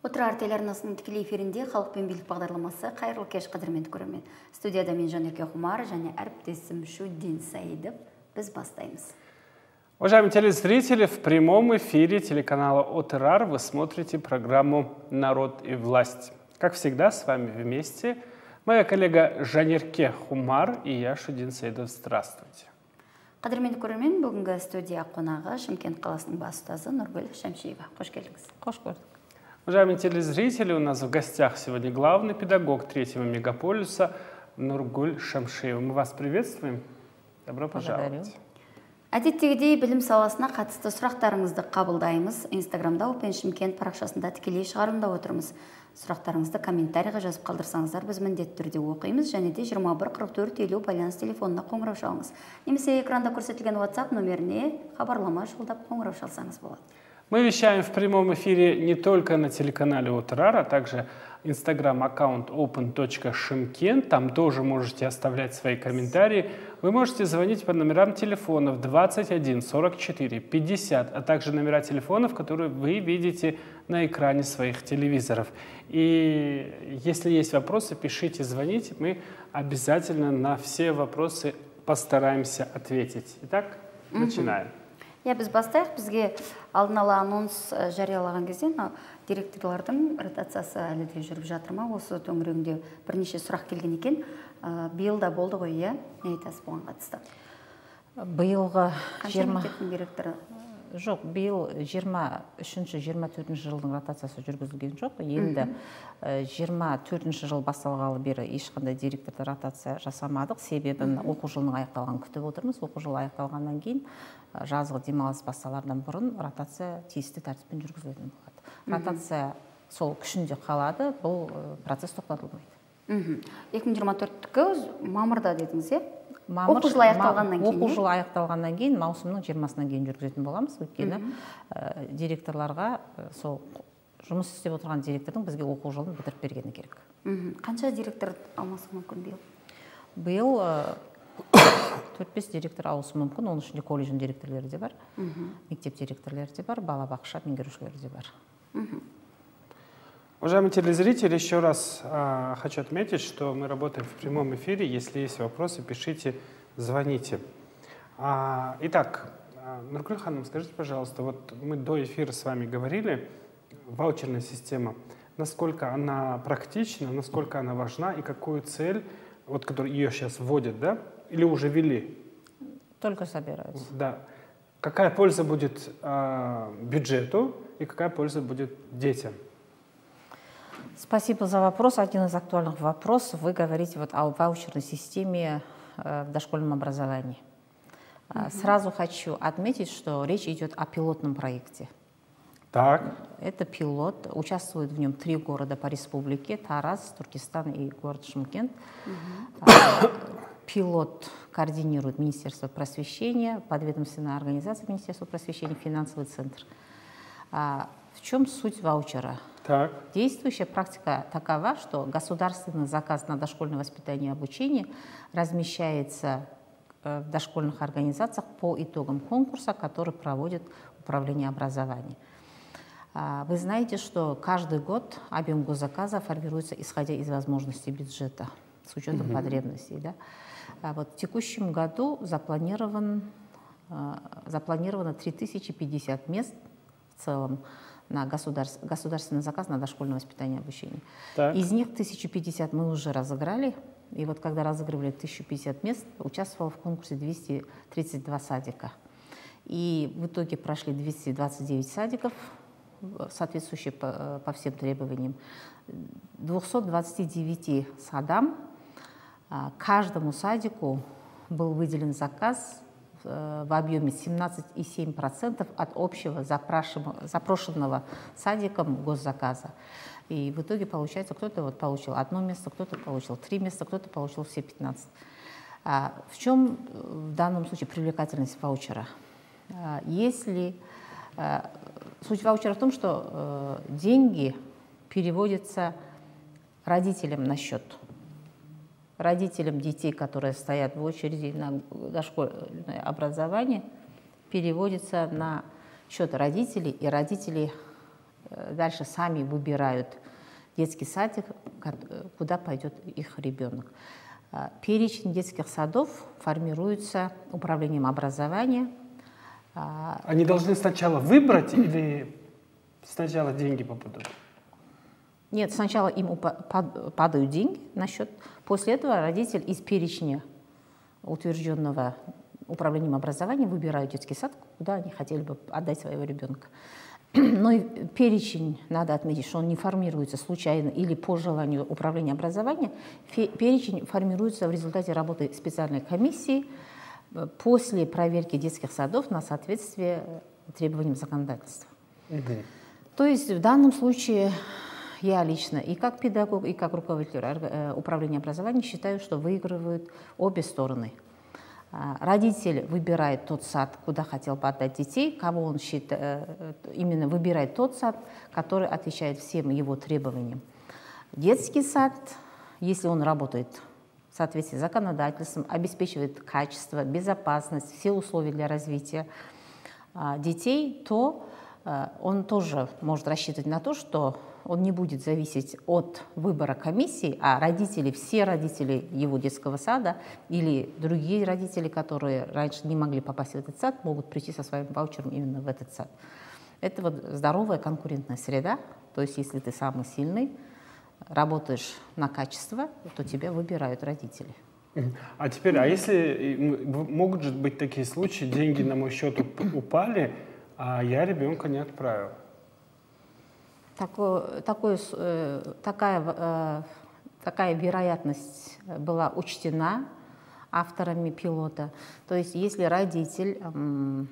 Отырар телеарнасының тікелей эфирінде «Халық пен билік» бағдарламасы. Қайырлы кеш, қадірменді көрермен. Студияда мен Жанерке Хумар және әріптесім Шудин Саидов. Біз бастаймыз. Уважаемые телезрители, в прямом эфире телеканала Отырар вы смотрите программу «Народ и власть». Как всегда, с вами вместе моя коллега Жанерке Хумар и я, Шудин Саидов. Здравствуйте. Қадірменді көрермен, бүгінгі студия қонағы Шымкент қаласының бас ұстазы Нургүл Шамшиева. Қош келдіңіз. Қош көрдік. Уважаемые телезрители, у нас в гостях сегодня главный педагог третьего мегаполиса Нургүл Шамшиева. Мы вас приветствуем. Добро пожаловать. Әдеттегідей білім саласына қатысты сұрақтарыңызды қабылдаймыз. Инстаграмда Open Шымкент парақшасында тікелей шығарылымда отырмыз. Сұрақтарыңызды комментарийға жазып қалдырсаңыздар, біз міндетті түрде оқимыз, және де 21 44 50 байланыс телефонына қоңырау шалыңыз. Немесе экранда көрсетілген WhatsApp номеріне хабарлама жолдап қоңырау шалсаңыз болады. Мы вещаем в прямом эфире не только на телеканале Отырар, а также инстаграм-аккаунт open.шымкент. Там тоже можете оставлять свои комментарии. Вы можете звонить по номерам телефонов 21 44 50, а также номера телефонов, которые вы видите на экране своих телевизоров. И если есть вопросы, пишите, звоните. Мы обязательно на все вопросы постараемся ответить. Итак, начинаем. Біз бастайық. Бізге алдын ала анонс жариялаған кезде директорлардың ротациясы әлі де жүріп жатыр ма? Осы төңірегінде бірнеше сұрақ келген екен. Биыл да болды ғой, иә? Не айтасыз бұған қатысты? Биылғы қанша мектептің директоры? Жоқ, биыл 23-24 жылдың ротациясы жүргізілген жоқ. Енді 24 жыл басталғалы бері ешқандай директорды ротация жасамадық. Себебін оқу жылының аяқталғанын күтіп отырмыз. Оқу жылы аяқталғаннан кейін жазғы демалыс басталардан бұрын ротация тиісті тәртіппен жүргізілетін болады. Ротация сол күшінде қалады, бұл процесс тоқтатылмайды. 2024-кі мамырда дедіңіз, е? Оқу жылы аяқталғаннан кейін. Оқу жылы аяқталғаннан кейін, маусымның 20-сынан кейін жүргізетін боламыз. Өйткені директорларға, сол жұмыс істеп отырған директордың бізге оқу жылын бітіріп бергені керек. Қанша директор алмасы мүмкін биыл? Биыл 4-5 директор ауысы мүмкін. Оның ішінде колледждің директорлері де бар, мектеп директорлері де бар, балабақша меңгерушілері де бар. Уважаемые телезрители, еще раз хочу отметить, что мы работаем в прямом эфире. Если есть вопросы, пишите, звоните. Итак, Нургүл ханым, скажите, пожалуйста, вот мы до эфира с вами говорили, ваучерная система, насколько она практична, насколько она важна и какую цель, вот, которую ее сейчас вводят, да, или уже ввели? Только собираются. Да. Какая польза будет бюджету и какая польза будет детям? Спасибо за вопрос. Один из актуальных вопросов. Вы говорите вот о ваучерной системе в дошкольном образовании. Сразу хочу отметить, что речь идет о пилотном проекте. Так. Это пилот. Участвуют в нем 3 города по республике: Тараз, Туркестан и город Шымкент. Пилот координирует Министерство просвещения, подведомственная организация Министерства просвещения, финансовый центр. В чем суть ваучера? Так. Действующая практика такова, что государственный заказ на дошкольное воспитание и обучение размещается в дошкольных организациях по итогам конкурса, который проводит Управление образования. Вы знаете, что каждый год объем госзаказа формируется исходя из возможностей бюджета, с учетом потребностей. Да? Вот в текущем году запланировано 3050 мест в целом на государственный заказ на дошкольное воспитание и обучение. Так. Из них 1050 мы уже разыграли. И вот когда разыгрывали 1050 мест, участвовало в конкурсе 232 садика. И в итоге прошли 229 садиков, соответствующие по всем требованиям. 229 садам, каждому садику был выделен заказ в объеме 17,7% от общего запрошенного садиком госзаказа. И в итоге получается, кто-то вот получил 1 место, кто-то получил 3 места, кто-то получил все 15. В чем в данном случае привлекательность ваучера? Суть ваучера в том, что деньги переводятся родителям на счет. Родителям детей, которые стоят в очереди на дошкольное образование, переводится на счет родителей, и родители дальше сами выбирают детский садик, куда пойдет их ребенок. Перечень детских садов формируется управлением образования. Они должны сначала выбрать или сначала деньги попадут? Нет, сначала им падают деньги на счет. После этого родитель из перечня, утвержденного управлением образования, выбирают детский сад, куда они хотели бы отдать своего ребенка. Но и перечень, надо отметить, что он не формируется случайно или по желанию управления образования. Перечень формируется в результате работы специальной комиссии после проверки детских садов на соответствие требованиям законодательства. То есть в данном случае я лично и как педагог, и как руководитель управления образования считаю, что выигрывают обе стороны. Родитель выбирает тот сад, куда хотел бы отдать детей, кого он считает, именно выбирает тот сад, который отвечает всем его требованиям. Детский сад, если он работает в соответствии с законодательством, обеспечивает качество, безопасность, все условия для развития детей, то он тоже может рассчитывать на то, что он не будет зависеть от выбора комиссии, а родители, все родители его детского сада или другие родители, которые раньше не могли попасть в этот сад, могут прийти со своим ваучером именно в этот сад. Это вот здоровая конкурентная среда, то есть если ты самый сильный, работаешь на качество, то тебя выбирают родители. А теперь, а если могут же быть такие случаи, деньги на мой счет упали, а я ребенка не отправил? Такая вероятность была учтена авторами пилота. То есть если родителю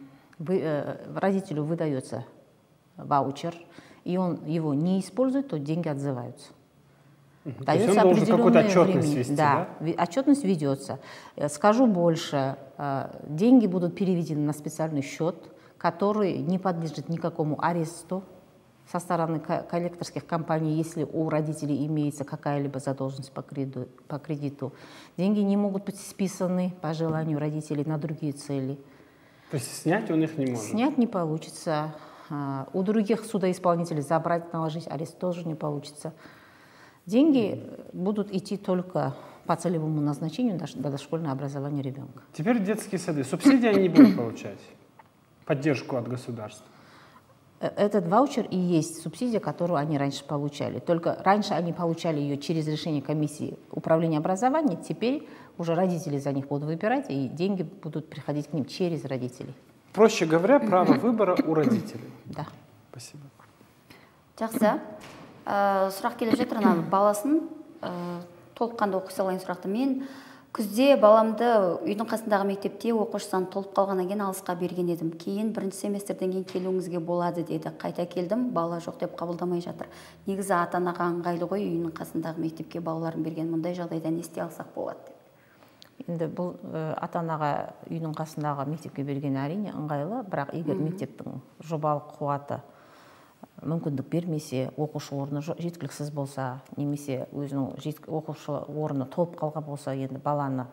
выдается ваучер, и он его не использует, то деньги отзываются. То есть он должен какую-то отчетность вести, да? Отчетность ведется. Скажу больше, деньги будут переведены на специальный счет, который не подлежит никакому аресту со стороны коллекторских компаний, если у родителей имеется какая-либо задолженность по кредиту. Деньги не могут быть списаны по желанию родителей на другие цели. То есть снять он их не может? Снять не получится. У других судоисполнителей забрать, наложить арест тоже не получится. Деньги будут идти только по целевому назначению на дошкольное образование ребенка. Теперь детские сады. Субсидии они не будут получать? Поддержку от государства? Этот ваучер и есть субсидия, которую они раньше получали. Только раньше они получали ее через решение комиссии управления образования, теперь уже родители за них будут выбирать, и деньги будут приходить к ним через родителей. Проще говоря, право выбора у родителей. Да. Спасибо. Жақсы. Сұрақ келіп жатыр, баласын толыққанды оқи салайын сұрақты. Мен күзде баламды үйдің қасындағы мектепте оқушы саны толып қалғаннан кейін алысқа берген едім. Кейін бірінші семестрден кейін келуіңізге болады деді. Қайта келдім, бала жоқ деп қабылдамай жатыр. Негізі ата-анаға ыңғайлы ғой үйінің қасындағы мектепке балаларын берген. Мұндай жағдайда не істей алсақ болады деп. Енді бұл ата-анаға үйдің қасындағы мектепке берген әрине ыңғайлы, бірақ егер мектептің жобалық қуаты мүмкіндік бермесе, оқушы орны жеткіліксіз болса, немесе өзінің оқушы орны толып қалған болса, енді баланы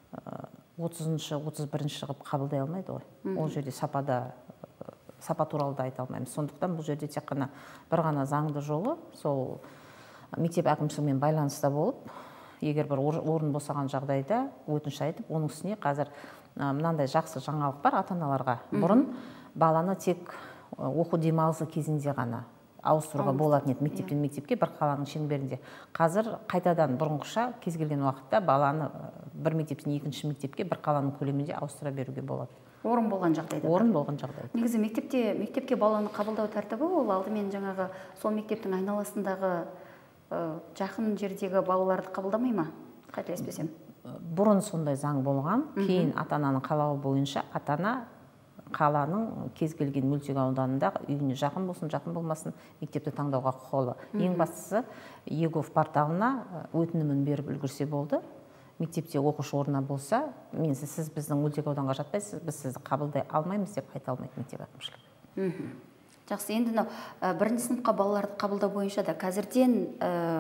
30-шы, 31-ші қылып қабылдай алмайды ғой. Ол жерде сапа туралы да айта алмаймыз. Сондықтан бұл жерде тек қана бір ғана заңды жолы, сол мектеп әкімшілігімен байланыста болып, егер бір орын босаған жағдайда өтініш айтып, оның үстіне қазір мынандай жақсы жаңалық бар ата-аналарға. Бұрын баланы тек оқу демалысы кезінде ғана ауыстыруға болатын еді, мектептен мектепке бір қаланың шеңберінде. Қазір қайтадан бұрынғыша кез келген уақытта баланы бір мектептен екінші мектепке бір қаланың көлемінде ауыстыра беруге болады. Орын болған жағдайда. Орын болған жағдайда. Негізі мектепке баланы қабылдау тәртібі ол алдымен жаңағы сол мектептің айналасындағы жақын жердегі балаларды қабылдамай ма? Қателеспесем. Бұрын сондай заң болған, кейін ата-ананың қалауы бойынша ата-ана қаланың кез келген мөлтек ауданындағы үйіне жақын болсын, жақын болмасын, мектепті таңдауға құқылы. Ең бастысы ЕГОВ порталына өтінімін беріп үлгерсе болды. Мектепте оқушы орны болса, сіз біздің мөлтек ауданға жатпайсыз, біз сізді қабылдай алмаймыз деп айта алмайды мектеп әкімшілігі. Жақсы, енді бірінші сыныпқа балаларды қабылдау бойынша да қазірден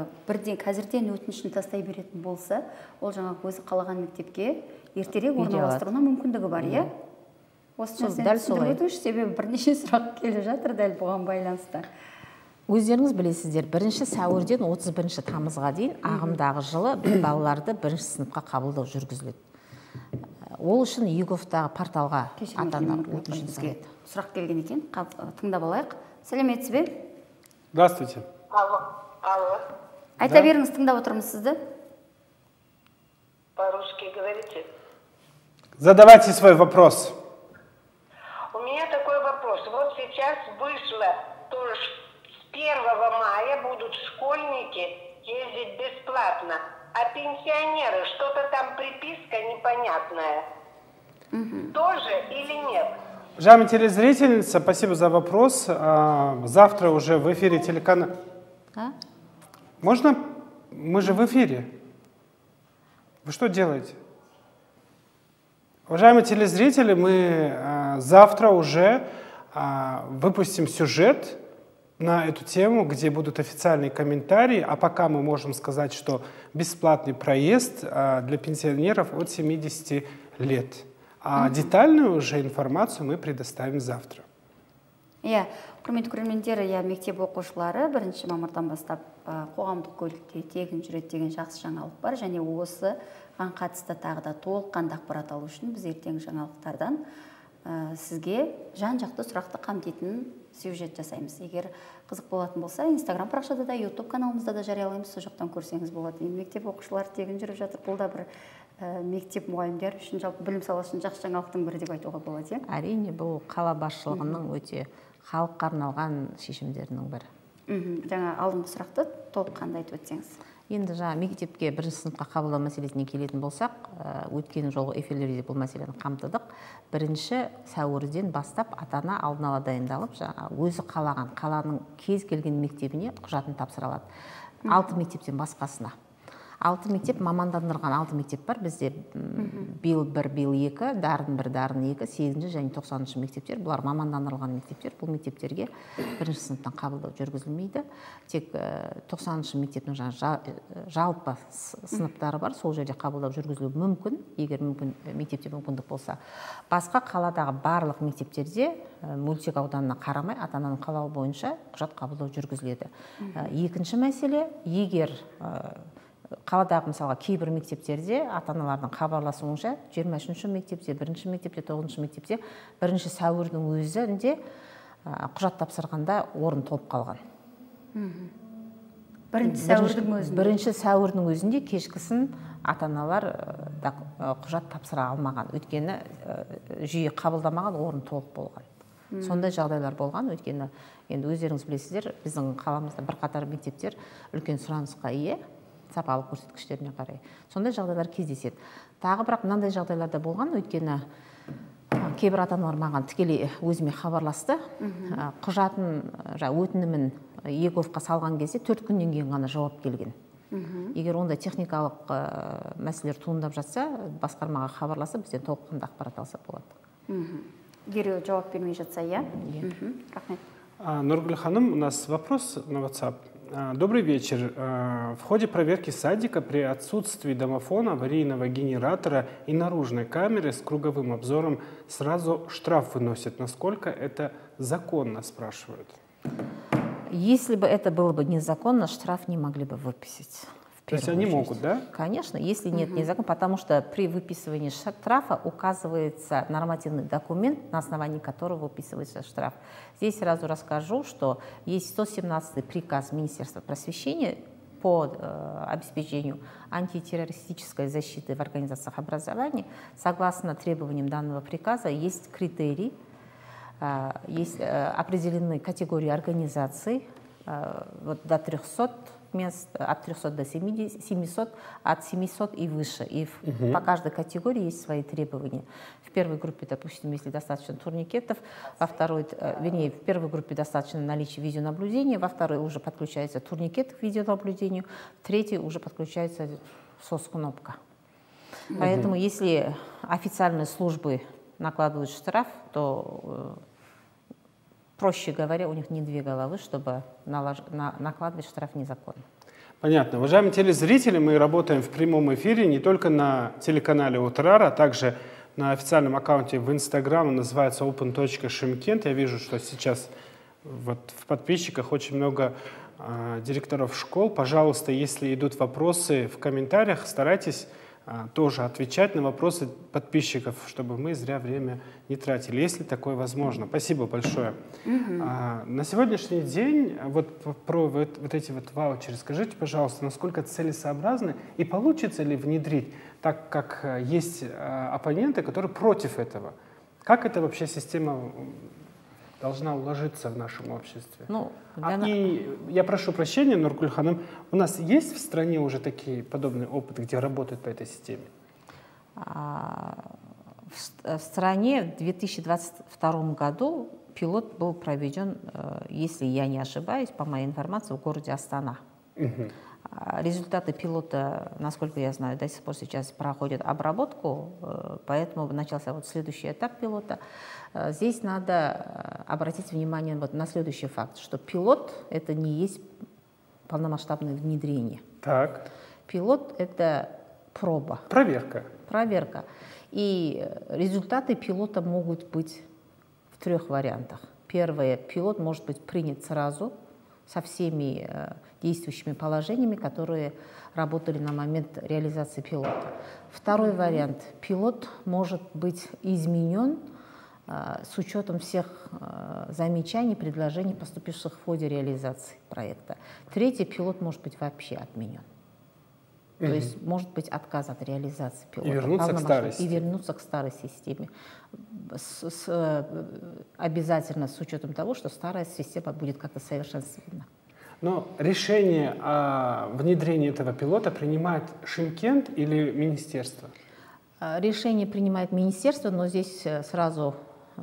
өтінішін тастай беретін болса, ол жаңағы өзі қалаған мектепке ертерек орналастыруына мүмкіндігі бар, иә? Осы нәрсені түсіндіріп өтіңізші, себебі бірнеше сұрақ келіп жатыр дәл бұған байланысты. Өздеріңіз білесіздер, 1 сәуірден 31 тамызға дейін ағымдағы жылы балаларды 1 сыныпқа қабылдау жүргізіледі. Ол үшін ЕГОВ-тағы порталға ата-ана өтініш жасайды. Сұрақ келген екен, тыңдап алайық. Сәлеметсіз бе? Здравствуйте. Алло. Айта беріңіз, тыңдап отырмыз сізді. По-русски говорите? Задавайте свой вопрос. У меня такой вопрос. Вот сейчас вышло, то с 1 мая будут школьники ездить бесплатно. А пенсионеры, что-то там приписка непонятная. Тоже или нет? Уважаемая телезрительница, спасибо за вопрос. Завтра уже в эфире телеканала... Можно? Мы же в эфире. Вы что делаете? Уважаемые телезрители, мы завтра уже выпустим сюжет на эту тему, где будут официальные комментарии, а пока мы можем сказать, что бесплатный проезд для пенсионеров от 70 лет. А детальную уже информацию мы предоставим завтра. Иә, құрметті көрермендер, мектеп оқушылары 1 мамырдан бастап қоғамдық көлікте тегін жүреді деген жақсы жаңалық бар, және осыған қатысты тағы да толыққанды ақпарат алу үшін біз ертеңгі жаңалықтардан сізге жан-жақты сұрақты қамтитын сюжет жасаймыз. Егер қызық болатын болса, Instagram парақшада да, YouTube каналымызда да жариялаймыз, сол жақтан көрсеңіз болады. Мектеп оқушылары тегін жүріп жатыр. Бұл да бір мектеп мұғалімдер үшін, жалпы білім саласының жақсы жаңалықтың бірі деп айтуға болады. Әрине, бұл қала басшылығының өте халыққа арналған шешімдерінің бірі. Жаңа алдыңғы сұрақты толыққанды айтып өтсеңіз. Енді жаңа мектепке 1 сыныпқа қабылдау мәселесіне келетін болсақ, өткен жолғы эфирлерде бұл мәселені қамтыдық. 1 сәуірден бастап ата-ана алдын ала дайындалып, өзі қалаған қаланың кез келген мектебіне құжатын тапсыра алады. 6 мектептен басқасына. 6 мектеп, мамандандырылған 6 мектеп бар. Бізде биыл 1, биыл 2, дарын 1, дарын 2, 8 және 90 мектептер. Бұлар мамандандырылған мектептер. Бұл мектептерге 1 сыныптан қабылдау жүргізілмейді. Тек 90 мектептің жалпы сыныптары бар. Сол жерде қабылдау жүргізілуі мүмкін, егер мектепте мүмкіндік болса. Басқа қаладағы барлық мектептерде мөлтек ауданына қарамай ата-ананың қалауы бойынша құжат қабылдау жүргізіледі. Екінші мәселе, егер қаладағы мысалға кейбір мектептерде ата-аналардың хабарласуынша 23 мектепте, 1 мектепте, 9 мектепте 1 сәуірдің өзінде құжат тапсырғанда орын толып қалған. 1 сәуірдің өзінде кешкісін ата-аналар құжат тапсыра алмаған, өйткені жүйе қабылдамаған, орын толып болған. Сондай жағдайлар болған, өйткені енді өздеріңіз білесіздер, біздің қаламызда бірқатар мектептер үлкен сұранысқа ие, сапалық көрсеткіштеріне қарай. Сондай жағдайлар кездеседі. Тағы бірақ мынандай жағдайларда болған, өйткені кейбір ата-аналар маған тікелей өзіме хабарласты. Құжатын, өтінімін ЕГОВ-қа салған кезде 4 күннен кейін ғана жауап келген. Егер онда техникалық мәселелер туындап жатса, басқармаға хабарласа, бізден толыққанды ақпарат алса болады. Дереу жауап бермей жатса, иә? Рахмет. Нургуль ханым, у нас вопрос на WhatsApp. Добрый вечер. В ходе проверки садика при отсутствии домофона, аварийного генератора и наружной камеры с круговым обзором сразу штраф выносят. Насколько это законно, спрашивают? Если бы это было бы незаконно, штраф не могли бы выписать. То есть они могут, да? Конечно, если нет незаконно, потому что при выписывании штрафа указывается нормативный документ, на основании которого выписывается штраф. Здесь сразу расскажу, что есть 117-й приказ Министерства просвещения по обеспечению антитеррористической защиты в организациях образования. Согласно требованиям данного приказа есть критерии, есть определенные категории организаций, вот до 300 мест, от 300 до 700, от 700 и выше. И по каждой категории есть свои требования. В первой группе, допустим, если достаточно турникетов, во второй, вернее, в первой группе достаточно наличия видеонаблюдения, во второй уже подключается турникет к видеонаблюдению, в третьей уже подключается СОС-кнопка. Поэтому если официальные службы накладывают штраф, то проще говоря, у них не 2 головы, чтобы накладывать штраф незаконно. Понятно. Уважаемые телезрители, мы работаем в прямом эфире не только на телеканале Утрара, а также на официальном аккаунте в Instagram, он называется open.shymkent. Я вижу, что сейчас Вот в подписчиках очень много директоров школ. Пожалуйста, если идут вопросы в комментариях, старайтесь тоже отвечать на вопросы подписчиков, чтобы мы зря время не тратили, если такое возможно. Спасибо большое. На сегодняшний день вот про вот эти вот ваучеры скажите, пожалуйста, насколько целесообразны и получится ли внедрить, так как есть оппоненты, которые против этого. Как эта вообще система должна уложиться в нашем обществе? Ну, И я прошу прощения, Нургуль Ханым, у нас есть в стране уже такие подобные опыты, где работают по этой системе? В стране в 2022 году пилот был проведен, если я не ошибаюсь, по моей информации, в городе Астана. Результаты пилота, насколько я знаю, до сих пор сейчас проходят обработку, поэтому начался вот следующий этап пилота. Здесь надо обратить внимание вот на следующий факт, что пилот — это не есть полномасштабное внедрение. Так. Пилот — это проба. Проверка. Проверка. И результаты пилота могут быть в 3 вариантах. Первое, пилот может быть принят сразу со всеми действующими положениями, которые работали на момент реализации пилота. Второй вариант, пилот может быть изменен с учетом всех замечаний, предложений, поступивших в ходе реализации проекта. Третий, пилот может быть вообще отменен. То есть может быть отказ от реализации пилота. И вернуться к старой системе. И вернуться к старой системе. Обязательно с учетом того, что старая система будет как-то совершенствована. Но решение о внедрении этого пилота принимает Шымкент или министерство? Решение принимает министерство, но здесь сразу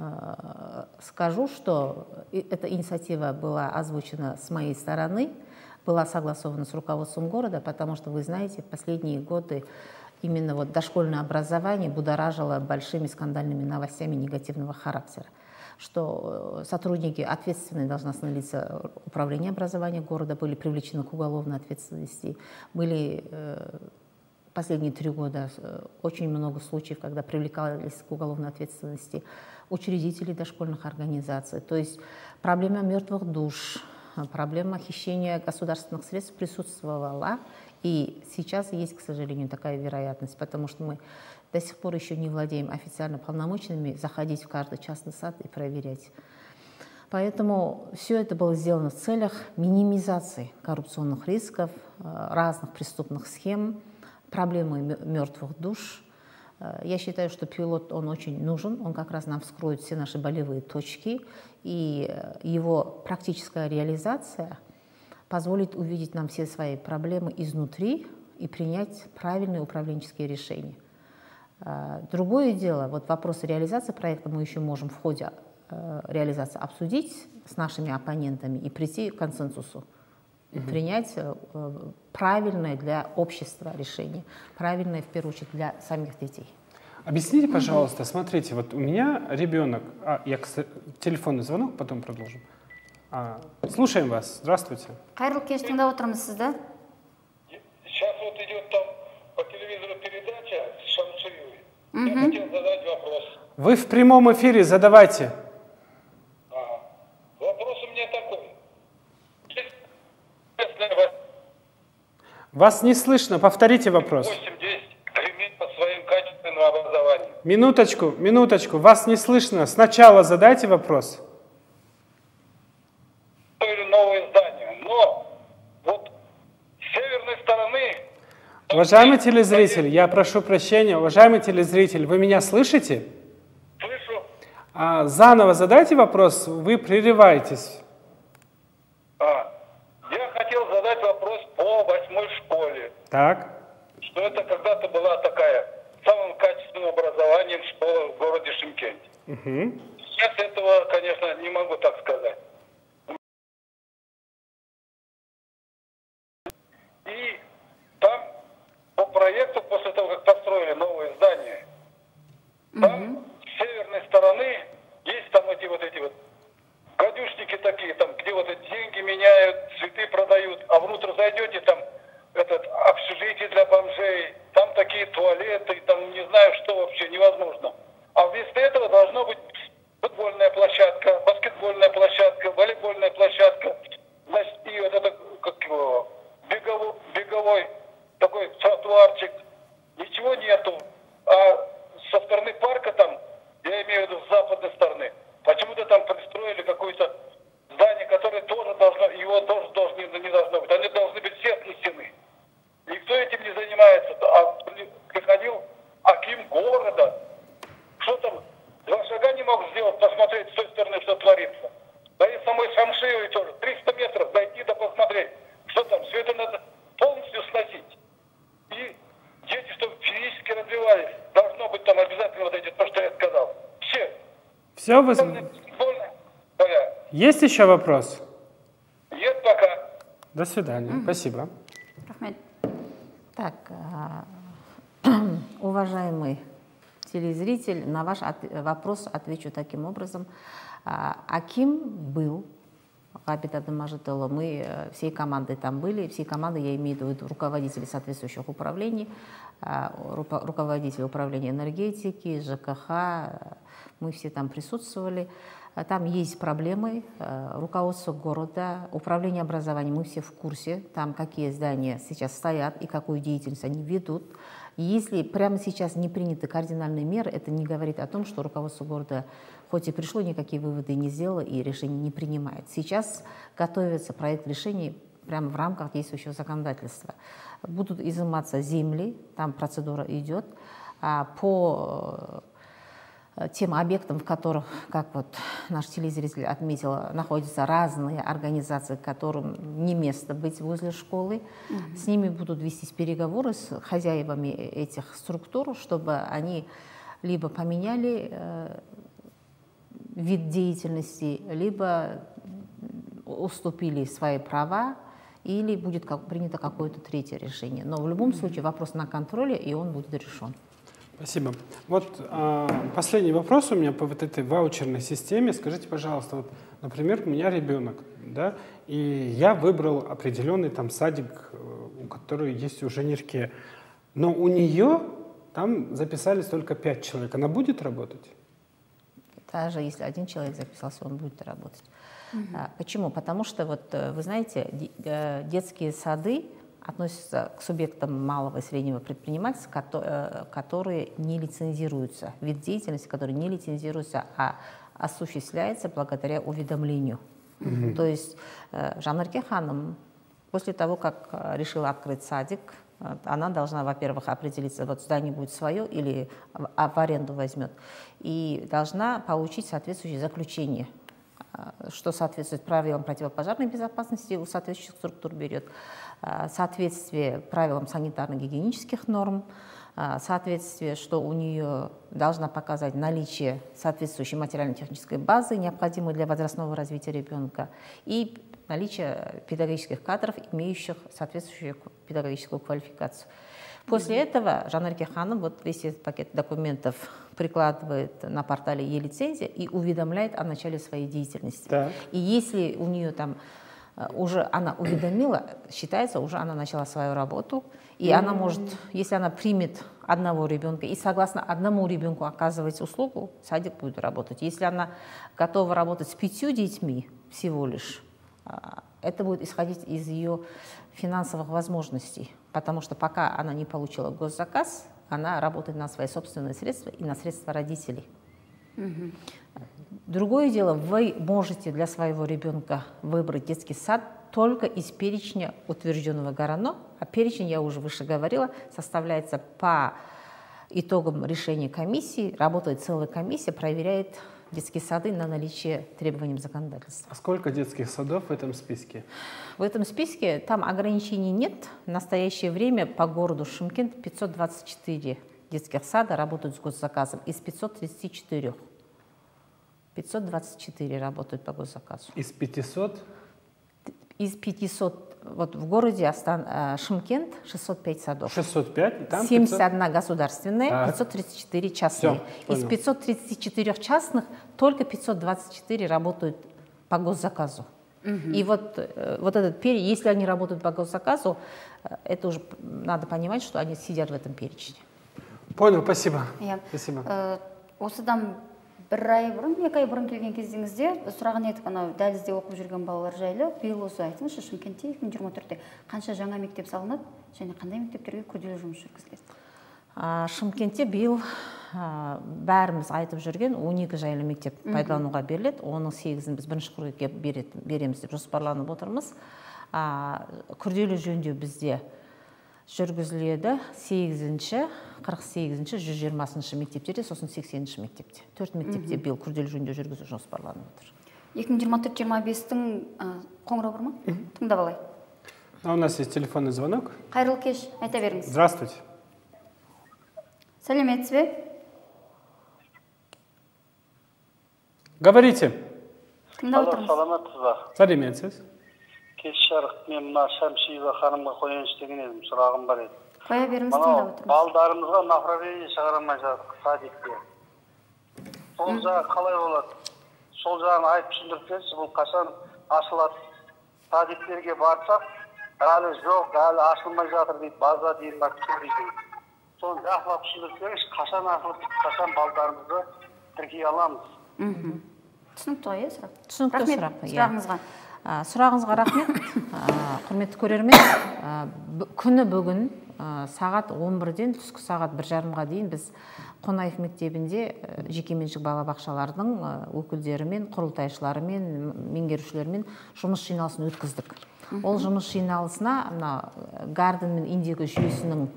скажу, что эта инициатива была озвучена с моей стороны, была согласована с руководством города, потому что, вы знаете, в последние годы именно вот дошкольное образование будоражило большими скандальными новостями негативного характера, что сотрудники, ответственные должностные лица управления образования города, были привлечены к уголовной ответственности. Были последние 3 года очень много случаев, когда привлекались к уголовной ответственности учредители дошкольных организаций. То есть проблема мертвых душ, проблема хищения государственных средств присутствовала. И сейчас есть, к сожалению, такая вероятность, потому что мы до сих пор еще не владеем официально полномочиями заходить в каждый частный сад и проверять. Поэтому все это было сделано в целях минимизации коррупционных рисков, разных преступных схем, проблемы мертвых душ. Я считаю, что пилот, он очень нужен, он как раз нам вскроет все наши болевые точки, и его практическая реализация позволит увидеть нам все свои проблемы изнутри и принять правильные управленческие решения. Другое дело, вот вопрос реализации проекта мы еще можем в ходе реализации обсудить с нашими оппонентами и прийти к консенсусу, принять правильное для общества решение, правильное, в первую очередь, для самих детей. Объясните, пожалуйста, смотрите, вот у меня ребенок, телефонный звонок, потом продолжим. Слушаем вас, здравствуйте. Қайырлы кеш, тыңдап отырмыз сізді. Сейчас вот идет там по телевизору передача с Шамшиевой. Я хотел задать вопрос. Вы в прямом эфире, задавайте. Вопрос у меня такой. Вас не слышно, повторите вопрос. 8-10 гремит по своим качественным образованием. Минуточку, вас не слышно. Сначала задайте вопрос. Новое здание, но вот с северной стороны... Уважаемый телезритель, я прошу прощения. Уважаемый телезритель, вы меня слышите? Слышу. Заново задайте вопрос, вы прерываетесь. Я хотел задать вопрос по 8-й школе. Так. Что это когда-то была такая самым качественным образованием школа в городе Шымкенте. Сейчас этого, конечно, не могу так сказать. И там по проекту, после того, как построили новое здание, там с северной стороны есть там эти вот гадюшники такие, там, где вот эти деньги меняют, цветы продают, а внутрь зайдете, там общежитие для бомжей, там такие туалеты, там не знаю, что вообще невозможно. А вместо этого должна быть футбольная площадка, баскетбольная площадка, баскетбольная площадка, значит, и вот это, как его, беговой такой тротуарчик. Ничего нету. А со стороны парка там, я имею в виду с западной стороны, почему-то там пристроили какое-то здание, которое тоже должно, его тоже не должно быть. Они должны быть все снесены. Никто этим не занимается. А приходил аким города. Что там? 2 шага не мог сделать, посмотреть с той стороны, что творится. Да и самой Шамшиевой тоже. 300 метров дойти да посмотреть. Что там? Все это надо полностью сносить. И дети, чтобы физически развивались, должно быть там обязательно вот эти, то, что я сказал. Все, вы... Есть еще вопрос? Нет пока. До свидания. Спасибо. Так, уважаемый телезритель, на ваш вопрос отвечу таким образом. Аким был, Ғабит Абдымажитұлы, мы всей командой там были, всей командой, я имею в виду руководители соответствующих управлений, руководители управления энергетики, ЖКХ, мы все там присутствовали. Там есть проблемы, руководство города, управление образованием, мы все в курсе, там какие здания сейчас стоят и какую деятельность они ведут. Если прямо сейчас не приняты кардинальные меры, это не говорит о том, что руководство города хоть и пришло, никакие выводы не сделало и решения не принимает. Сейчас готовится проект решений прямо в рамках действующего законодательства. Будут изыматься земли, там процедура идет, по тем объектам, в которых, как вот наш телезритель отметил, находятся разные организации, которым не место быть возле школы. С ними будут вестись переговоры с хозяевами этих структур, чтобы они либо поменяли вид деятельности, либо уступили свои права, или будет принято какое-то третье решение. Но в любом случае вопрос на контроле, и он будет решен. Спасибо. Вот последний вопрос у меня по вот этой ваучерной системе. Скажите, пожалуйста, вот, например, у меня ребенок, да, и я выбрал определенный там садик, у которого есть уже Нирке, но у нее там записались только 5 человек. Она будет работать? Даже если 1 человек записался, он будет работать. Почему? Потому что, вот, вы знаете, детские сады относятся к субъектам малого и среднего предпринимательства, которые не лицензируются, вид деятельности, который не лицензируется, а осуществляется благодаря уведомлению. То есть Жанарке ханым после того, как решила открыть садик, она должна, во-первых, определиться, вот здание будет свое или в аренду возьмет, и должна получить соответствующее заключение, что соответствует правилам противопожарной безопасности, у соответствующих структур берет, соответствие правилам санитарно-гигиенических норм, соответствие, что у нее должна показать наличие соответствующей материально-технической базы, необходимой для возрастного развития ребенка, и наличие педагогических кадров, имеющих соответствующую педагогическую квалификацию. После этого Жанарке ханым вот весь этот пакет документов прикладывает на портале e-лицензия и уведомляет о начале своей деятельности. Да. И если у нее там уже она уведомила, считается, уже она начала свою работу, и она может, если она примет одного ребенка и согласно одному ребенку оказывать услугу, садик будет работать. Если она готова работать с 5 детьми всего лишь, это будет исходить из ее финансовых возможностей, потому что пока она не получила госзаказ, она работает на свои собственные средства и на средства родителей. Другое дело, вы можете для своего ребенка выбрать детский сад только из перечня, утвержденного ГОРАНО, а перечень, я уже выше говорила, составляется по итогам решения комиссии, работает целая комиссия, проверяет детские сады на наличие требований законодательства. А сколько детских садов в этом списке? В этом списке там ограничений нет. В настоящее время по городу Шымкент 524 детских сада работают с госзаказом из 534. 524 работают по госзаказу. Из 500? Из 500, вот в городе Шымкент 605 садов. 605? Там 71 500... государственные, так. 534 частные. Все, из 534 частных только 524 работают по госзаказу. И вот этот перечень, если они работают по госзаказу, это уже надо понимать, что они сидят в этом перечне. Понял, спасибо. Я, спасибо. Осыдан бір ай бұрын, 2 ай бұрын келген кезіңізде сұраған едік, анау дәлізде оқып жүрген балалар жайлы. Биыл осы айтыңызшы, Шымкентте 2024-те қанша жаңа мектеп салынады және қандай мектептерге күрделі жұмыс жүргізіледі? Шымкентте биыл бәріміз айтып жүрген 12 жайлы мектеп пайдалануға беріледі. Оның 8-ін біз 1 қыркүйекке береміз деп жоспарланып отырмыз. Күрделі жөндеу бізде жүргізіледі 8-ші, 48-ші, 120-ші мектептерде, сосын 80-ші мектепте. 4 мектепте биыл күрделі жөндеу жүргізу жоспарланып отыр. 2024-25-тің қоңырау бар ма? Тыңдап алайық. У нас есть телефонный звонок. Қайырлы кеш, айта беріңіз. Здравствуйте. Сәлеметсіз бе? Говорите. Тыңдап отырмыз. Саламатсыз ба? Сәлеметсіз. Кеш жарық, мен мына Шәмшиева ханымға қояйыншы деген едім, сұрағым бар еді. Қоя беріңіз, тыңдап отырмыз. Балдарымызға направление шығарамай жатыр садикке. Сол жағы қалай болады? Сол жағын айтып түсіндіріп берсеңіз, бұл қашан ашылады? Садиктерге барсақ, әлі жоқ, әлі ашылмай жатыр дейді, база дейін дейді. Соны жақсылап түсіндіріп беріңізші, қашан ашылып, қашан балдарымызды тіркей аламыз? Түсінікті ғой, сұрақ? Түсінікті сұрақ. Сұрағыңызға. Сұрағыңызға рахмет. Құрметті көрермен, күні бүгін сағат 11-ден түскі сағат 1:30-ға дейін біз Қонаев мектебінде жекеменшік балабақшалардың өкілдерімен, құрылтайшыларымен, меңгерушілермен жұмыс жиналысын өткіздік. Ол жұмыс жиналысына Гарден мен Индиго жүйесінің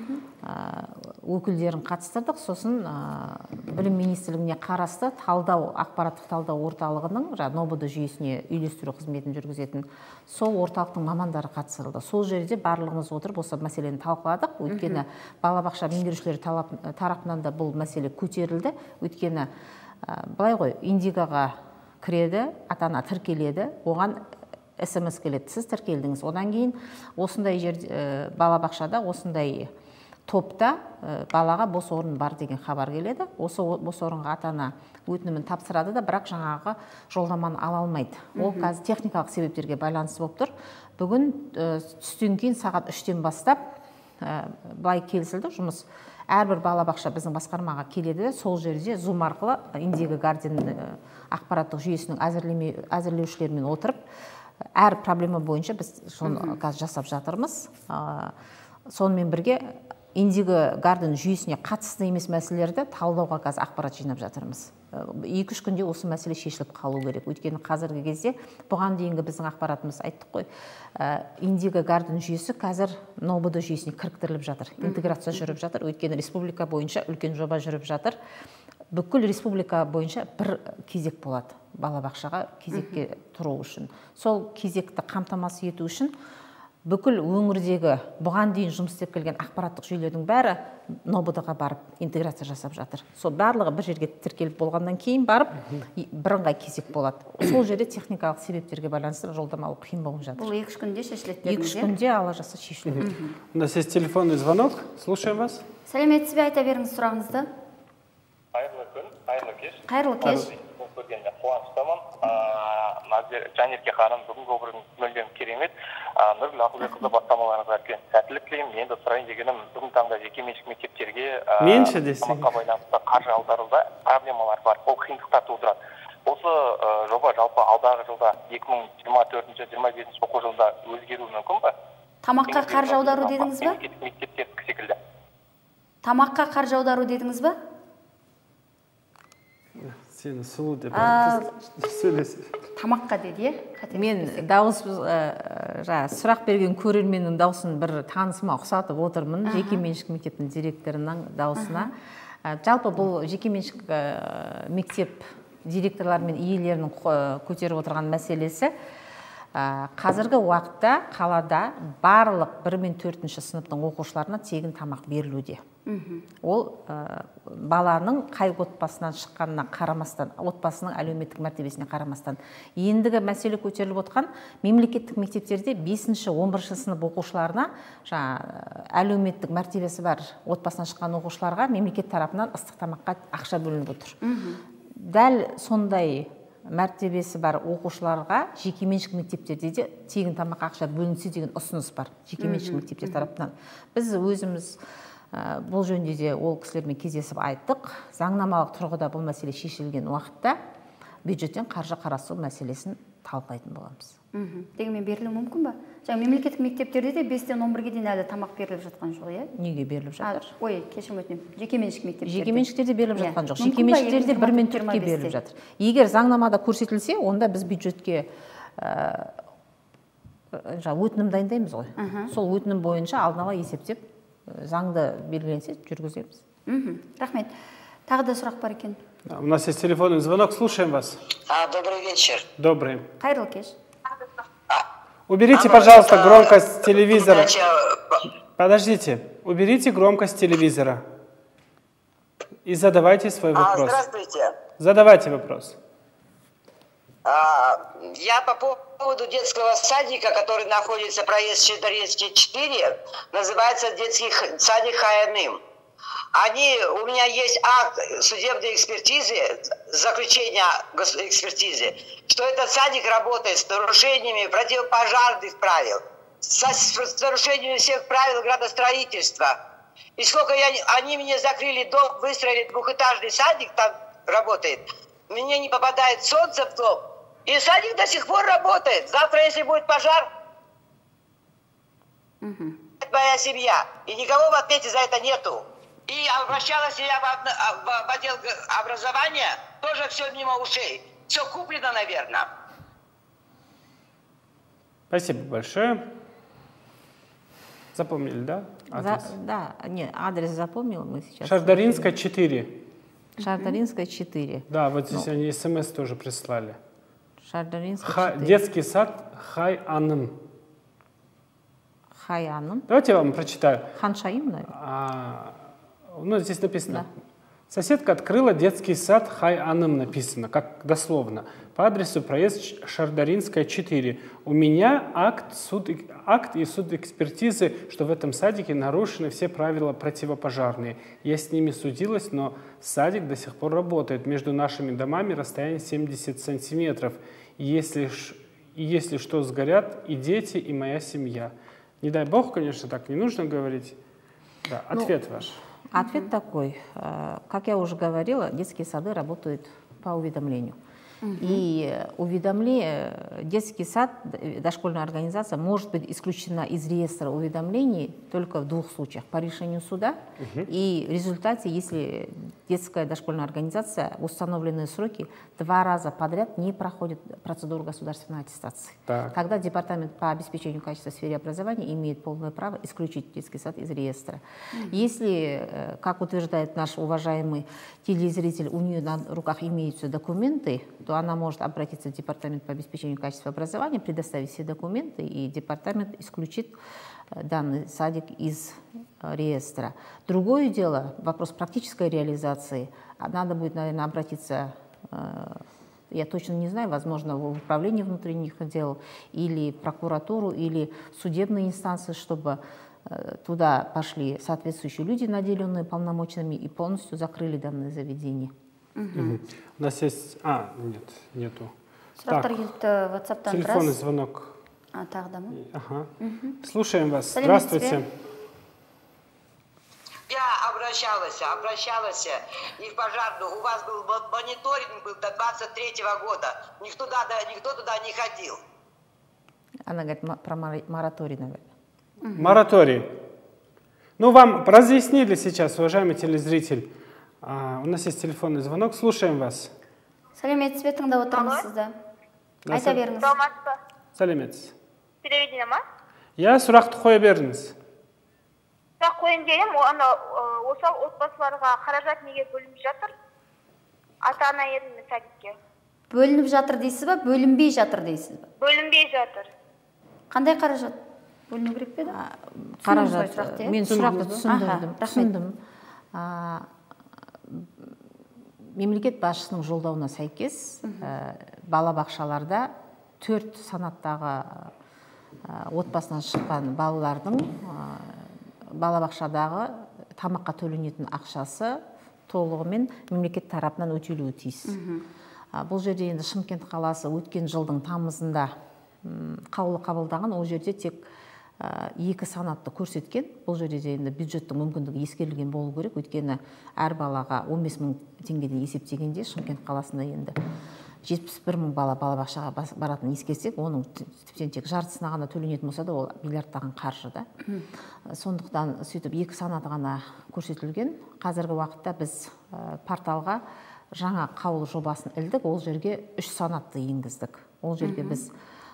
өкілдерін қатыстырдық. Сосын білім министрлігіне қарасты ақпараттық талдау орталығының НОБД жүйесіне үйлестіру қызметін жүргізетін сол орталықтың мамандары қатыстырылды. Сол жерде барлығымыз отырып осы мәселені талқыладық. Өйткені балабақша меңгерушілері тарапынан да бұл мәселе көтерілді. Өйткені былай ғой, Индигоға кіреді, ата-ана тіркеледі, оған СМС келеді, сіз тіркелдіңіз. Одан кейін осындай балабақшада, осындай топта балаға бос орын бар деген хабар келеді. Осы бос орынға ата-ана өтінімін тапсырады да, бірақ жаңағы жолдаманы ала алмайды. Ол қазір техникалық себептерге байланысты болып тұр. Бүгін түстен кейін сағат 3-тен бастап былай келісілді жұмыс. Әрбір балабақша біздің басқармаға келеді, сол жерде Zoom арқылы Индиго Гарден ақпараттық жүйесінің әзірлеушілермен отырып, әр проблема бойынша біз соны қазір жасап жатырмыз. Сонымен бірге Индиго Гарден жүйесіне қатысты емес мәселелерді талдауға қазір ақпарат жинап жатырмыз. 2-3 күнде осы мәселе шешіліп қалу керек. Өйткені қазіргі кезде бұған дейінгі біздің ақпаратымыз айттық қой. Индиго Гарден жүйесі қазір НОБД жүйесіне кіріктіріліп жатыр. Интеграция жүріп жатыр. Өйткені республика бойынша үлкен жоба жүріп жатыр. Бүкіл республика бойынша бір кезек болады балабақшаға кезекке тұру үшін. Сол кезекті қамтамасыз ету үшін бүкіл өңірдегі бұған дейін жұмыс істеп келген ақпараттық жүйелердің бәрі НОБД-ға барып интеграция жасап жатыр. Сол барлығы бір жерге тіркеліп болғаннан кейін барып бірыңғай кезек болады. Сол жерде техникалық себептерге байланысты жолдама алу қиын болып жатыр. Бұл 2-3 күнде шешіледі дедіңіз, 2-3 күнде ала жаса шешіледі. У нас есть телефонный звонок. Слушаем вас. Сәлеметсіз бе, айта беріңіз сұрағыңызды. Қайырлы күн, қайырлы кеш. Қайырлы кеш. Көргенде қуаныштымын. Жанерке ханым, бүгінгі обырыңыз мүлдем керемет. Нұргүл Ақылбекқызы бастамаларыңызға үлкен сәттілік тілеймін. Енді сұрайын дегенім, бүгінгі таңда жекеменшік мектептерге тамаққа байланысты қаржы аударуда проблемалар бар. Ол қиындықтар тудырады. Осы жоба жалпы алдағы жылда 2024-25 оқу жылында өзгеруі мүмкін бе? Тамаққа қаржы аудару дедіңіз бе? Мектептер секілді. Тамаққа қаржы аудару дедіңіз бе? Сені сұлу деп сөйлесіз. Тамаққа деді, мен дауыс сұрақ берген көрерменнің дауысын бір танысыма ұқсатып отырмын, жекеменшік мектептің директорының дауысына. Жалпы бұл жекеменшік мектеп директорлар мен иелерінің көтеріп отырған мәселесі қазіргі уақытта қалада барлық 1 мен 4-ші сыныптың оқушыларына тегін тамақ берілуде. Ол баланың қай отбасынан шыққанына қарамастан, отбасының әлеуметтік мәртебесіне қарамастан. Ендігі мәселе көтеріліп отқан мемлекеттік мектептерде 5-ші, 11-ші сынып оқушыларына әлеуметтік мәртебесі бар отбасынан шыққан оқушыларға мемлекет тарапынан ыстық тамаққа ақша бөлініп отыр. Дәл сондай мәртебесі бар оқушыларға жекеменшік мектептерде де тегін тамаққа ақша бөлінсе деген ұсыныс бар жекеменшік мектептер тарапынан. Біз өзіміз Бұл жөнінде де ол кісілермен кездесіп айттық. Заңнамалық тұрғыда бұл мәселе шешілген уақытта бюджеттен қаржы қарастыру мәселесін талқылайтын боламыз. Дегенмен берілуі мүмкін ба? Жаңа мемлекеттік мектептерде де 5-тен 11-ге дейін әлі тамақ беріліп жатқан жоқ, иә? Неге беріліп жатыр? Ой, кешірім өтінемін. Жекеменшік мектептерде. Жекеменшіктерде беріліп жатқан жоқ. Жекеменшіктерде 1 мен 4-ке беріліп жатыр. Егер заңнамада көрсетілсе, онда біз бюджетке өтінім дайындаймыз ғой. Сол өтінім бойынша алдын ала есептеп, заңды белгіленсе жүргіземіз. Рахмет. Тағы да сұрақ бар екен. У нас есть телефонный звонок, слушаем вас. Добрый вечер. Добрый. Қайырлы кеш. Уберите, пожалуйста, громкость телевизора. Подождите, уберите громкость телевизора. И задавайте свой вопрос. Здравствуйте. Задавайте вопрос. Я по поводу детского садика, который находится проезд Шардаринский 4, называется детский садик Хай-Аным. У меня есть акт судебной экспертизы, заключение экспертизы, что этот садик работает с нарушениями противопожарных правил, с нарушениями всех правил градостроительства. И сколько они мне закрыли дом, выстроили двухэтажный садик, там работает, мне не попадает солнце в дом, и садик до сих пор работает. Завтра, если будет пожар, это моя семья, и никого в ответе за это нету. И обращалась я в отдел образования, тоже все мимо ушей. Все куплено, наверное. Спасибо большое. Запомнили, да? Адрес? Да, нет, адрес запомнил мы сейчас. Шардаринская 4. Шардаринская 4. Да, вот здесь они смс тоже прислали. Шардаринская 4. Детский сад Хай-Аным. Хай-Аным. Давайте я вам прочитаю. Ханшаим, наверное. Ну, здесь написано. Да. Соседка открыла детский сад Хай-Аным, написано, как дословно. По адресу проезд Шардаринская, 4. У меня акт и суд экспертизы, что в этом садике нарушены все правила противопожарные. Я с ними судилась, но садик до сих пор работает. Между нашими домами расстояние 70 сантиметров. И если что сгорят, и дети, и моя семья. Не дай бог, конечно, так не нужно говорить. Да, ответ ваш. Ответ такой. Как я уже говорила, детские сады работают по уведомлению. И детский сад, дошкольная организация может быть исключена из реестра уведомлений только в 2 случаях. По решению суда и в результате, если детская дошкольная организация в установленные сроки 2 раза подряд не проходит процедуру государственной аттестации. Тогда Департамент по обеспечению качества в сфере образования имеет полное право исключить детский сад из реестра. Если, как утверждает наш уважаемый телезритель, у нее на руках имеются документы, то она может обратиться в Департамент по обеспечению качества образования, предоставить все документы, и департамент исключит данный садик из реестра. Другое дело, вопрос практической реализации. Надо будет, наверное, обратиться, я точно не знаю, возможно, в управление внутренних дел, или в прокуратуру, или в судебные инстанции, чтобы туда пошли соответствующие люди, наделенные полномочиями, и полностью закрыли данное заведение. У нас есть... нету. Сұрақтар келді WhatsApp-тан. Телефонный звонок. Тағы да ма? Ага. Слушаем вас. Здравствуйте. Я обращалась и в пожарную. У вас был мониторинг до 23-го года. Никто туда не ходил. Она говорит про мораторий, наверное. Мораторий. Ну, вам разъяснили сейчас, уважаемый телезритель. У нас есть телефонный звонок. Слушаем вас. Сәлеметсіз бе, тыңдап отырмыз сізді. Айта беріңіз. Сәлеметсіз. Телевидение ма? Я сұрақты қоя беріңіз. Сұрақ қойын деймін, осы отбасыларға қаражат неге бөлініп жатыр? Ата-ана ерінді сәдікке. Бөлініп жатыр дейсіз ба, бөлінбей жатыр дейсіз ба? Бөлінбей жатыр. Қандай қаражат? Бөліну керек пе еді? Қаражат. Мен сұрақты түсіндім. Мемлекет басшысының жолдауына сәйкес балабақшаларда 4 санаттағы отбасынан шыққан балалардың балабақшадағы тамаққа төленетін ақшасы толығымен мемлекет тарапынан өтелуі тиіс. Бұл жерде енді Шымкент қаласы өткен жылдың тамызында қаулы қабылдаған, ол жерде тек 2 санатты көрсеткен. Бұл жерде енді бюджеттің мүмкіндігі ескерілген болу керек, өйткені әр балаға 15 000 теңгеден есептегенде Шымкент қаласында енді 71 000 бала балабақшаға баратын ескерсек, оның тіптен тек жартысына ғана төленетін болса да, ол миллиардтаған қаржы да. Сондықтан сөйтіп 2 санаты ғана көрсетілген. Қазіргі уақытта біз порталға жаңа қаулы жобасын ілдік, ол жерге 3 санатты енгіздік. Ол жерге біз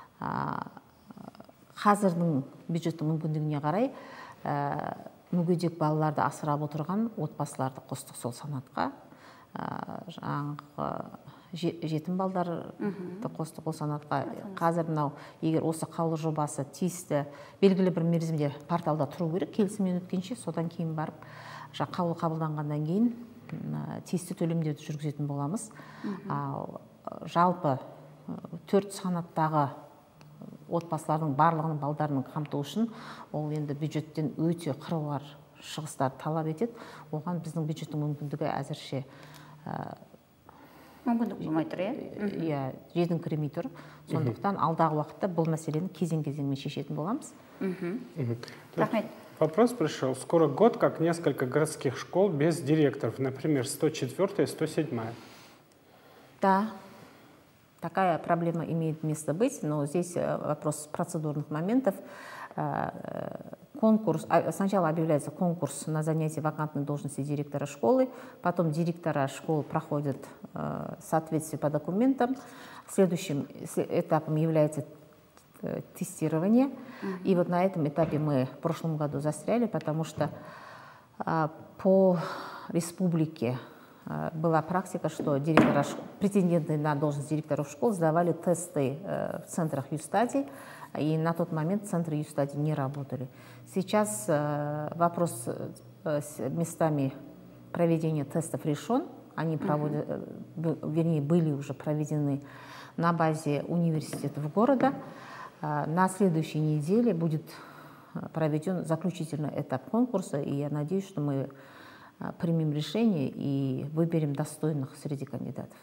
қазірдің бюджеттің мүмкіндігіне қарай мүгедек балаларды асырап отырған отбасыларды қостық сол санатқа. Жаңағы жетім балдарды қостық ол санатқа. Қазір мынау, егер осы қаулы жобасы тиісті белгілі бір мерзімде порталда тұру керек, келісімнен өткенше, содан кейін барып, қаулы қабылданғаннан кейін тиісті төлемдерді жүргізетін боламыз. Жалпы 4 санаттағы отбасылардың барлығының балдарының қамту үшін ол енді бюджеттен өте қыруар шығыстар талап етеді. Оған біздің бюджеттің мүмкіндігі әзірше мүмкіндік болмай тұр, иә, жетіңкіремей тұр. Сондықтан алдағы уақытта бұл мәселені кезең-кезеңмен шешетін боламыз. Рахмет. Вопрос пришел. Скоро год, как несколько городских школ без директоров, например, 104 и 107. Да, такая проблема имеет место быть, но здесь вопрос процедурных моментов. Конкурс, сначала объявляется конкурс на занятие вакантной должности директора школы, потом директора школ проходят соответствие по документам. Следующим этапом является тестирование. И вот на этом этапе мы в прошлом году застряли, потому что по республике была практика, что претенденты на должность директоров школ сдавали тесты в центрах Юстади, и на тот момент центры Юстади не работали. Сейчас вопрос с местами проведения тестов решен. Они были уже проведены на базе университетов города. На следующей неделе будет проведен заключительный этап конкурса, и я надеюсь, что мы примем решение и выберем достойных среди кандидатов.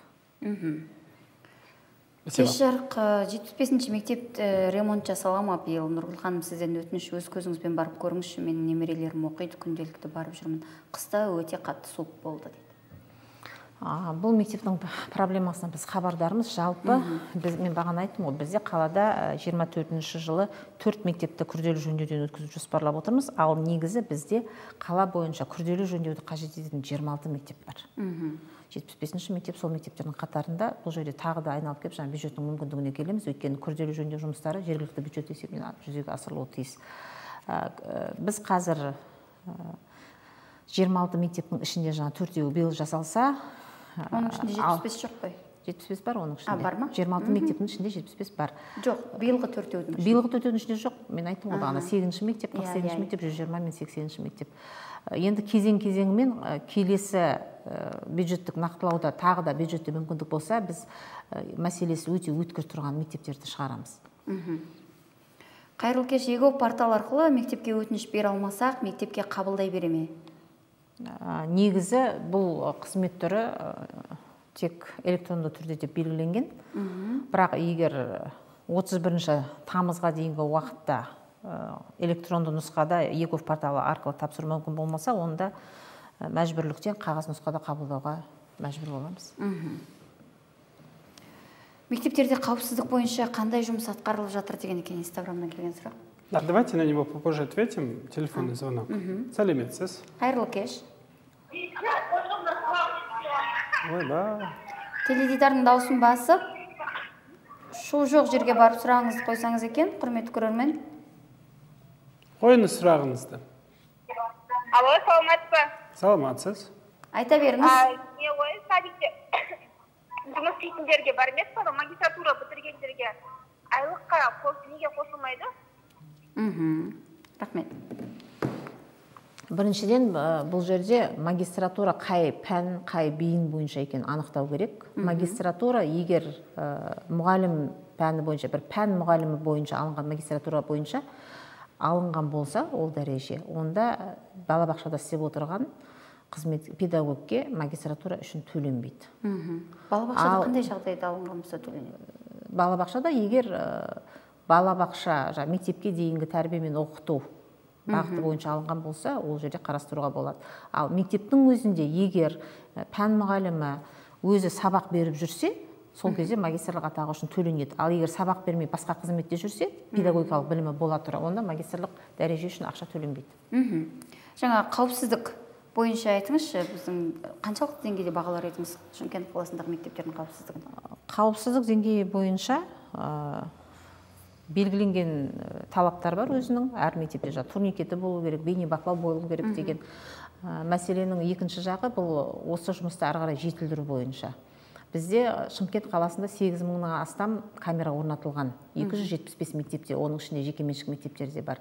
Кеш-жарық 75-ші мектеп ремонт жасала ма биыл? Нұргүл ханым, сізден өтініш, өз көзіңізбен барып көріңізші, менің немерелерім оқиды, күнделікті барып жүрмін. Қыста өте қатты суық болды дейді. Бұл мектептің проблемасына біз хабардармыз. Жалпы, мен бағана айттым, бізде қалада 24-ші жылы 4 мектепті күрделі жөндеуден өткізіп жоспарлап отырмыз, ал негізі бізде қала бойынша күрделі жөндеуді қажет ететін 26 мектеп бар. 75-ші мектеп сол мектептердің қатарында. Бұл жерде тағы да айналып келіп, жаңа бюджеттің мүмкіндігіне келеміз, өйткені күрделі жөндеу жұмыстары жергілікті бюджет есебінен жүзеге асырылуы тиіс. Біз қазір 26 мектептің ішінде жаңа 4-еуі биыл жасалса, оның ішінде 75 жоқ қой? 75 бар оның ішінде. Бар ма? 26 мектептің ішінде 75 бар. Жоқ, биылғы 4-еудің ішінде. Биылғы 4-еудің ішінде жоқ. Мен айттым ғой, бағана 8-ші мектеп, 48-ші мектеп, 120 мен 80-ші мектеп. Енді кезең-кезеңімен келесі бюджеттік нақтылауда тағы да бюджетте мүмкіндік болса, біз мәселесі өте өткір тұрған мектептерді шығарамыз. Қайырлы кеш, егов портал арқылы мектепке өтініш бере алмасақ, мектепке қабылдай бере ме? Негізі бұл қызмет түрі тек электронды түрде деп белгіленген. Бірақ егер 31 тамызға дейінгі уақытта электронды нұсқада егов порталы арқылы тапсыру мүмкін болмаса, онда мәжбүрліктен қағаз нұсқада қабылдауға мәжбүр боламыз. Мектептерде қауіпсіздік бойынша қандай жұмыс атқарылып жатыр деген екен Инстаграмнан келген сұрақ. Да, давайте на него попозже ответим. Телефонный звонок. Сәлеметсіз. Қайырлы кеш. Ойбай. Теледидардың дауысын басып, шу жоқ жерге барып сұрағыңызды қойсаңыз екен, құрметті көрермен. Қойыңыз сұрағыңызды. Алло, саламатсыз ба? Саламатсыз. Айта беріңіз. Не ғой, садикте жұмыс істейтіндерге бар емес пе, магистратура бітіргендерге айлыққа неге қосылмайды? Рахмет. Біріншіден, бұл жерде магистратура қай пән, қай бейін бойынша екен анықтау керек. Магистратура, егер мұғалім пәні бойынша, бір пән мұғалімі бойынша алынған магистратура бойынша алынған болса, ол дәреже, онда балабақшада істеп отырған қызмет педагогке магистратура үшін төленбейді. Балабақшада қандай жағдайда алынған болса төленеді? Балабақшада егер балабақша, мектепке дейінгі тәрбие мен оқыту бағыты бойынша алынған болса, ол жерде қарастыруға болады. Ал мектептің өзінде егер пән мұғалімі өзі сабақ беріп жүрсе, сол кезде магистрлік атағы үшін төленеді. Ал егер сабақ бермей басқа қызметте жүрсе, педагогикалық білімі бола тұра, онда магистрлік дәреже үшін ақша төленбейді. Жаңа қауіпсіздік бойынша айтыңызшы, біздің қаншалықты деңгейде бағалар едіңіз Шымкент қаласындағы мектептердің қауіпсіздігін? Қауіпсіздік деңгейі бойынша белгіленген талаптар бар өзінің. Әр мектепте турникеті болу керек, бейнебақылау болу керек деген мәселенің екінші жағы бұл осы жұмысты ары қарай жетілдіру бойынша. Бізде Шымкент қаласында 8 мыңнан астам камера орнатылған. 275 мектепте, оның ішінде жекеменшік мектептерде бар.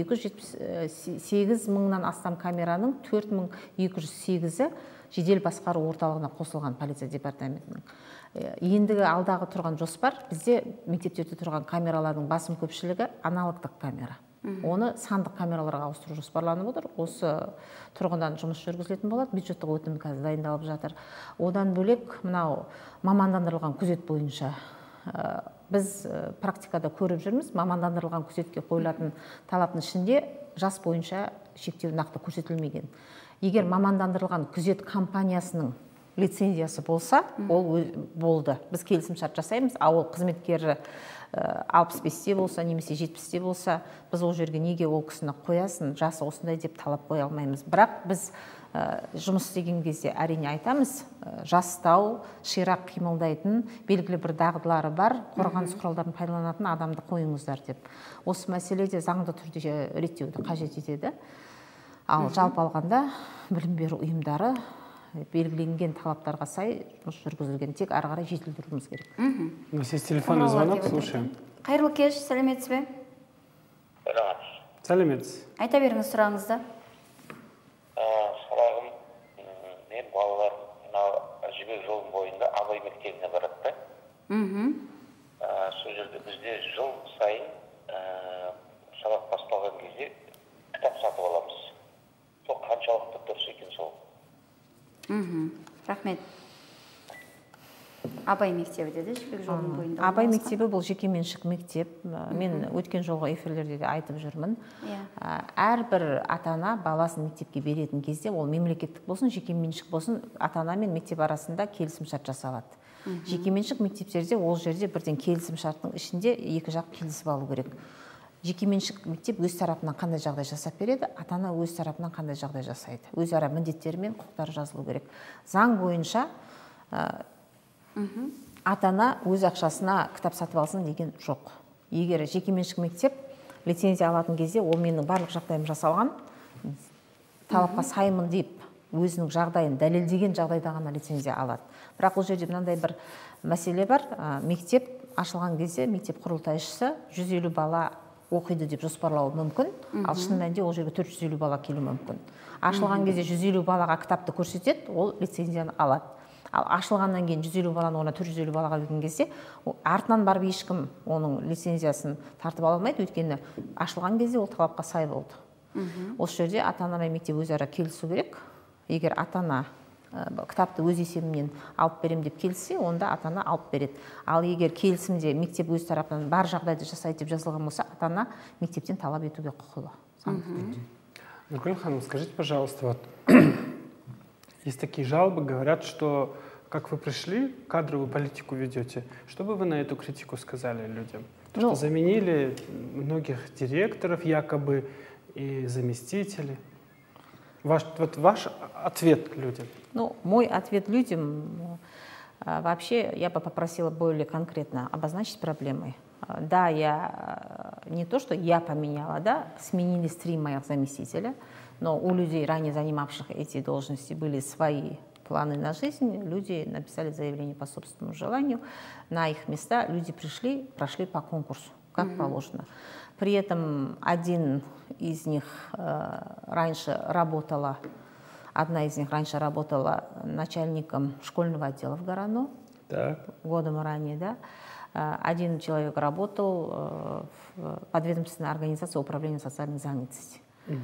278 мыңнан астам камераның 4208-і жедел басқару орталығына қосылған полиция департаментінің. Ендігі алдағы тұрған жоспар, бізде мектептерде тұрған камералардың басым көпшілігі аналогтық камера. Оны сандық камераларға ауыстыру жоспарланып отыр. Осы тұрғындан жұмыс жүргізілетін болады. Бюджеттік өтінім қазір дайындалып жатыр. Одан бөлек мынау мамандандырылған күзет бойынша біз практикада көріп жүрміз. Мамандандырылған күзетке қойылатын талаптың ішінде жас бойынша шектеу нақты көрсетілмеген. Егер мамандандырылған күзет компаниясының лицензиясы болса, ол болды. Біз келісім шарт жасаймыз, ауыл қызметкері 65-те болса, немесе 70-те болса, біз ол жерге неге ол кісіні қоясын, жасы осындай деп талап қоя алмаймыз. Бірақ біз жұмыс істеген кезде әрине айтамыз, жастау, ширақ қимылдайтын, белгілі бір дағдылары бар, қорғаныс құралдарын пайдаланатын адамды қойыңыздар деп. Осы мәселеде заңды түрде реттеуді қажет етеді. Ал жалпы алғанда білім беру ұйымдары белгіленген талаптарға сай жұмыс жүргізілген, тек ары қарай жетілдіруіміз керек. У нас есть телефонный звонок, слушаем. Қайырлы кеш, сәлеметсіз бе? Сәлеметсіз. Айта беріңіз сұрағыңызды. Сұрағым, мен балалар жібек жолының бойында Абай мектебіне барады. Сол жерде бізде жыл сайын сабақ басталған кезде кітап сатып аламыз. Сол қаншалықты дұрыс екен сол? Рахмет. Абай мектебі деді, жібек жолының бойында. Абай мектебі бұл жекеменшік мектеп. Мен өткен жолғы эфирлерде де айтып жүрмін. Әрбір ата-ана баласын мектепке беретін кезде, ол мемлекеттік болсын, жекеменшік болсын, ата-ана мен мектеп арасында келісім шарт жасалады. Жекеменшік мектептерде ол жерде бірден келісім шарттың ішінде екі жақ келісіп алу керек. Жекеменшік мектеп өз тарапынан қандай жағдай жасап береді, ата-ана өз тарапынан қандай жағдай жасайды. Өзара міндеттері мен құқықтары жазылу керек. Заң бойынша ата-ана өз ақшасына кітап сатып алсын деген жоқ. Егер жекеменшік мектеп лицензия алатын кезде, ол менің барлық жағдайым жасалған, талапқа саймын деп өзінің жағдайын дәлелдеген жағдайда ғана лицензия алады. Бірақ ол жерде мынандай бір мәселе бар. Мектеп ашылған кезде мектеп құрылтайшысы 150 бала оқиды деп жоспарлауы мүмкін, ал шын мәнінде ол жерге 450 бала келу мүмкін. Ашылған кезде 150 балаға кітапты көрсетеді, ол лицензияны алады. Ал ашылғаннан кейін 150 баланы ona 450 балаға келген кезде, артынан барып ешкім оның лицензиясын тартып ала алмайды, өйткені ашылған кезде ол талапқа сай болды. Осы жерде ата-ана мен мектеп өзара келісу керек. Егер ата-ана кітапты өз есебінен алып берем деп келсе, онда ата-ана алып береді. Ал егер келісімде мектеп өз тарапынан бар жағдайды жасайды деп жазылған болса, ата-ана мектептен талап етуге құқылы. Нургүл ханым, скажите, пожалуйста, вот есть такие жалобы, говорят, что как вы пришли, кадровую политику ведете, что бы вы на эту критику сказали людям? То, что заменили многих директоров якобы и заместителей. Ваш ответ людям. Мой ответ людям, вообще я бы попросила более конкретно обозначить проблемы. Да, не то, что я поменяла, да, сменились 3 моих заместителя, но у людей, ранее занимавших эти должности, были свои планы на жизнь, люди написали заявление по собственному желанию, на их места люди прошли по конкурсу, как положено. При этом одна из них раньше работала начальником школьного отдела в Горано, годом ранее, да. Один человек работал в подведомственной организации управления социальной занятости.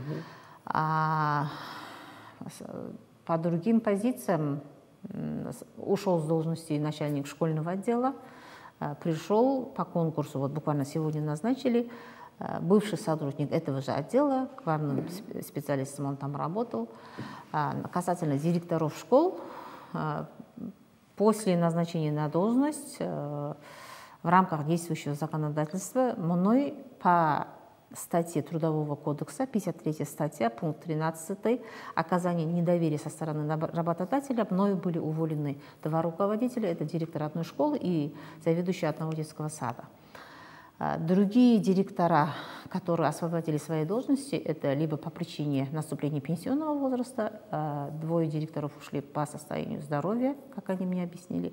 По другим позициям ушел с должности начальник школьного отдела, пришел по конкурсу, вот буквально сегодня назначили, бывший сотрудник этого же отдела, главным специалистом он там работал. Касательно директоров школ, после назначения на должность в рамках действующего законодательства мной по статье Трудового кодекса, 53 статья, пункт 13, оказание недоверия со стороны работодателя, мною были уволены 2 руководителя, это директор одной школы и заведующий одного детского сада. Другие директора, которые освободили свои должности, это либо по причине наступления пенсионного возраста, 2 директоров ушли по состоянию здоровья, как они мне объяснили,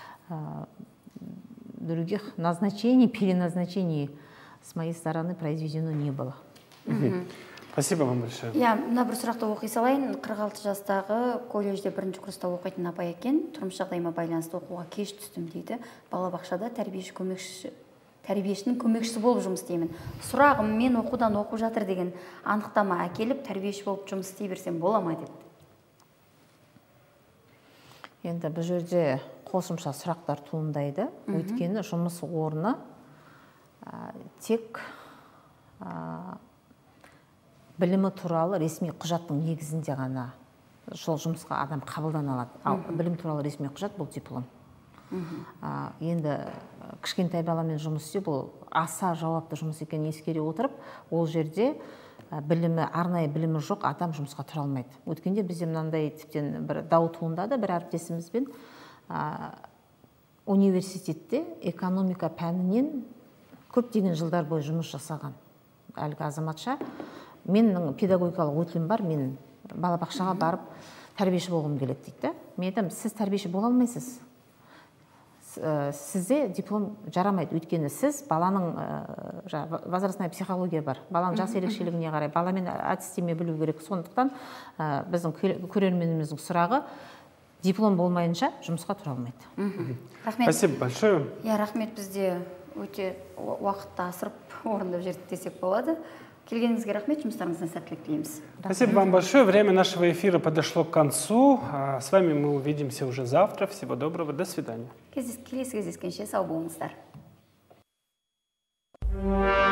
других назначений, переназначений с моей стороны произведено не было. Спасибо вам большое. Я мына бір сұрақты оқи салайын. 46 жастағы колледжде 1-ші курста оқитын апай екен. Тұрмыс жағдайыма байланысты оқуға кеш түстім дейді. Балабақшада тәрбиешінің көмекшісі болып жұмыс істеймін. Сұрағым, мен оқудан оқып жатыр деген анықтама әкеліп, тәрбиеші болып жұмыс істей берсем бола ма деп. Енді бұл жерде қосымша сұрақтар туындайды. Өйткені жұмыс орны тек білімі туралы ресми құжаттың негізінде ғана сол жұмысқа адам қабылдана алады. Ал білім туралы ресми құжат бұл диплом. Енді кішкентай баламен жұмыс істеу бұл аса жауапты жұмыс екенін ескере отырып, ол жерде білімі, арнайы білімі жоқ адам жұмысқа тұра алмайды. Өткенде бізде мынандай тіптен бір дау туындады бір әріптесімізбен. Университетте экономика пәнінен көптеген жылдар бойы жұмыс жасаған әлгі азаматша, менің педагогикалық өтілім бар, мен балабақшаға барып тәрбиеші болғым келеді дейді. Мен айтамын, сіз тәрбиеші бола алмайсыз. Сізде диплом жарамайды, өйткені сіз баланың возрастная психология бар, баланың жас ерекшелігіне қарай, баламен әдістеме білу керек. Сондықтан біздің көрерменіміздің сұрағы, диплом болмайынша жұмысқа тұра алмайды. Рахмет. Спасибо большое. Рахмет, бізде өте уақытты асырып орындап жерді десек болады. Келгеніңізге рахмет, жұмыстарыңыздан сәттілік тілейміз. Спасибо вам большое. Время нашего эфира подошло к концу. С вами мы увидимся уже завтра. Всего доброго. До свидания. Келесі кездескенше сау болыңыздар.